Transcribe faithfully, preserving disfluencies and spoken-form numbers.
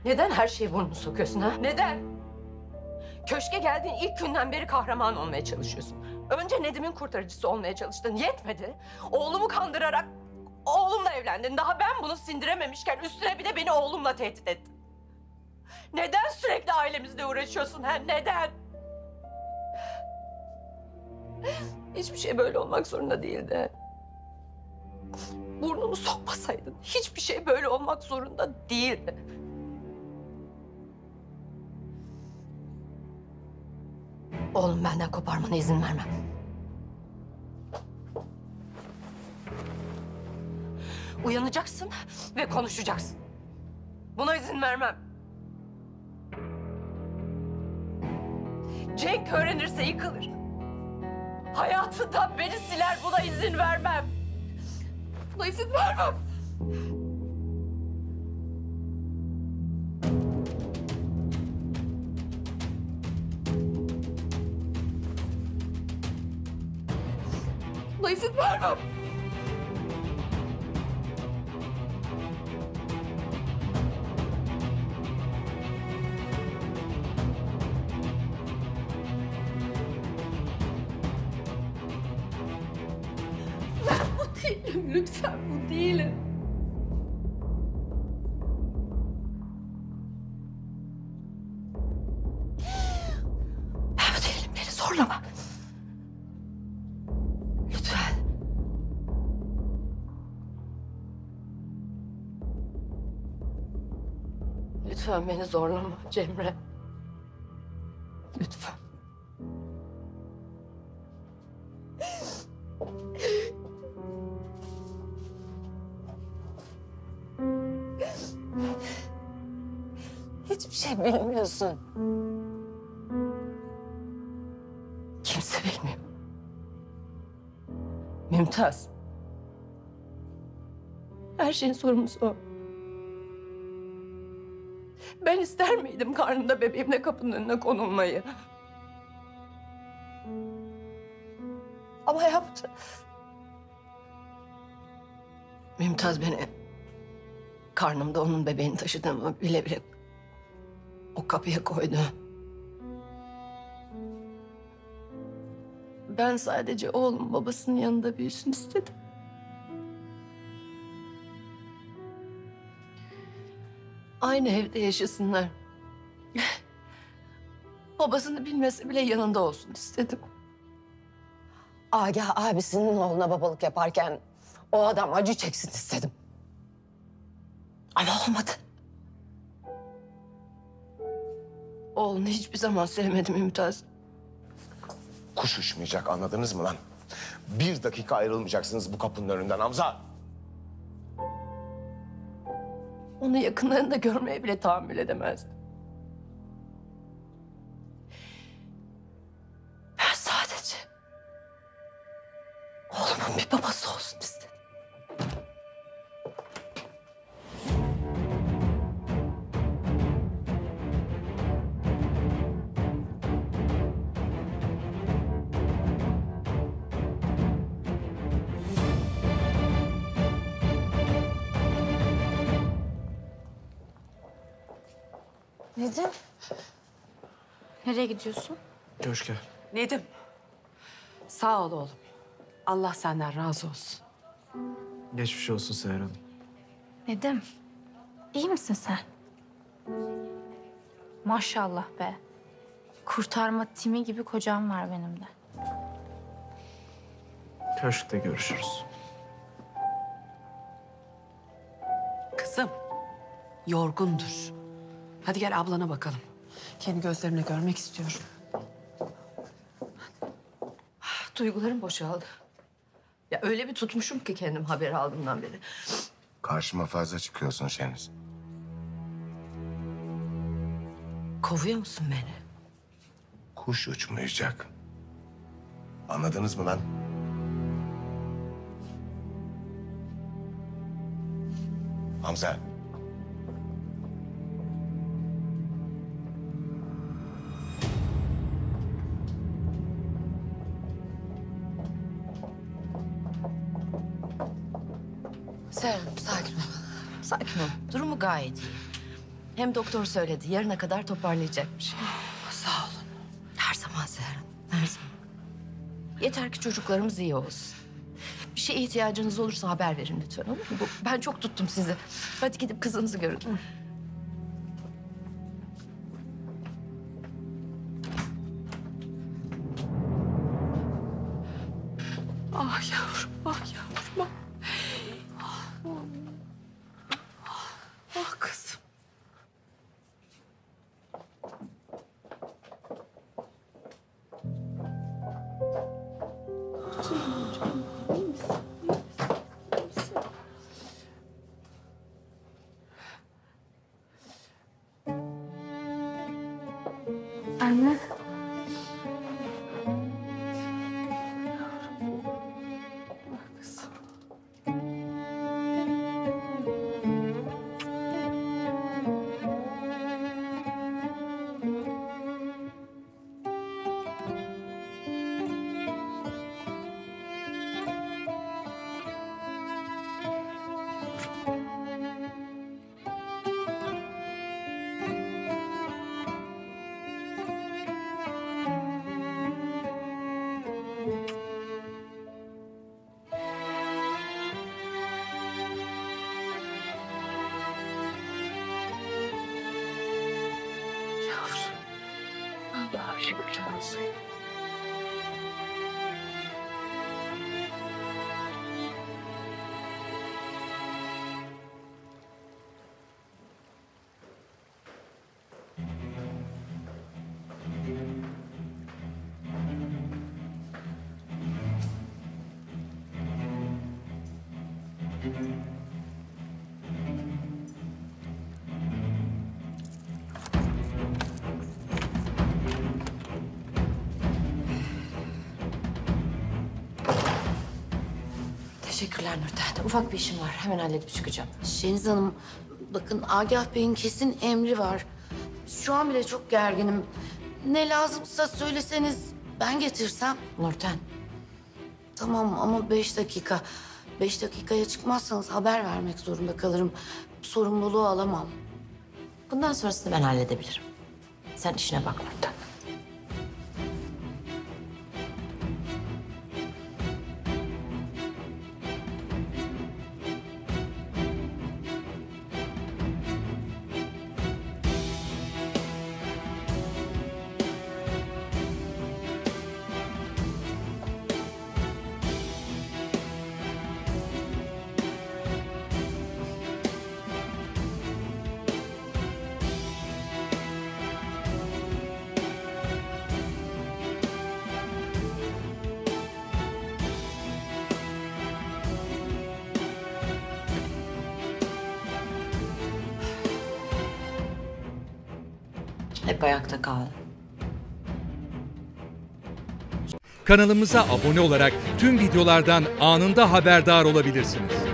Neden her şeye burnunu sokuyorsun ha? Neden? Köşke geldiğin ilk günden beri kahraman olmaya çalışıyorsun. Önce Nedim'in kurtarıcısı olmaya çalıştın. Yetmedi. Oğlumu kandırarak oğlumla evlendin. Daha ben bunu sindirememişken üstüne bir de beni oğlumla tehdit ettin. Neden sürekli ailemizle uğraşıyorsun ha? Neden? Hiçbir şey böyle olmak zorunda değildi. Burnunu sokmasaydın hiçbir şey böyle olmak zorunda değildi. Oğlum benden koparmana izin vermem. Uyanacaksın ve konuşacaksın. Buna izin vermem. Cenk öğrenirse yıkılır. Hayatından beni siler, buna izin vermem. Buna izin vermem. Buna izin vermem. Ben bu değilim, lütfen bu değilim. Ben bu değilim, beni zorlama. Lütfen. Lütfen beni zorlama Cemre. Lütfen. Hiçbir şey bilmiyorsun. Kimse bilmiyor. Mümtaz. Her şeyin sorumlusu o. Ben ister miydim karnımda bebeğimle kapının önüne konulmayı? Ama yaptı. Mümtaz beni karnımda onun bebeğini taşıdığımı bile bile o kapıya koydu. Ben sadece oğlum babasının yanında büyüsün istedim. Aynı evde yaşasınlar. Babasını bilmese bile yanında olsun istedim. Agah abisinin oğluna babalık yaparken o adam acı çeksin istedim. Ama olmadı. Oğlunu hiçbir zaman sevmedim Mümtaz. Kuş uçmayacak, anladınız mı lan? Bir dakika ayrılmayacaksınız bu kapının önünden Hamza. Onu yakınlarında görmeye bile tahammül edemezdim. Ben sadece oğlumun bir babası olsun istedim. Nedim? Nereye gidiyorsun? Köşke. Nedim, sağ ol oğlum. Allah senden razı olsun. Geçmiş olsun Seher Hanım. Nedim, iyi misin sen? Maşallah be. Kurtarma timi gibi kocam var benim de. Köşkte görüşürüz. Kızım, yorgundur. Hadi gel ablana bakalım. Kendi gözlerimle görmek istiyorum. Duygularım boşaldı. Ya öyle bir tutmuşum ki kendim haberi aldığımdan beri. Karşıma fazla çıkıyorsun Şeniz. Kovuyor musun beni? Kuş uçmayacak. Anladınız mı lan? Hamza. Seher Hanım sakin ol. Sakin ol. Durumu gayet iyi. Hem doktor söyledi yarına kadar toparlayacakmış. Sağ olun. Her zaman Seher Hanım, her zaman. Yeter ki çocuklarımız iyi olsun. Bir şeye ihtiyacınız olursa haber verin lütfen, olur mu? Bu- Ben çok tuttum sizi. Hadi gidip kızınızı görün. Ah yavrum, ah yavrum. Ah, ah, ah kızım. Anne. Yavrum. Allah'a şükürler olsun. Teşekkürler Nurten. Ufak bir işim var. Hemen halledip çıkacağım. Şeniz Hanım, bakın Agah Bey'in kesin emri var. Şu an bile çok gerginim. Ne lazımsa söyleseniz ben getirsem. Nurten, Tamam ama beş dakika. Beş dakikaya çıkmazsanız haber vermek zorunda kalırım. Sorumluluğu alamam. bundan sonrasını ben halledebilirim. Sen işine bak Nurten. Hep ayakta kal. Kanalımıza abone olarak tüm videolardan anında haberdar olabilirsiniz.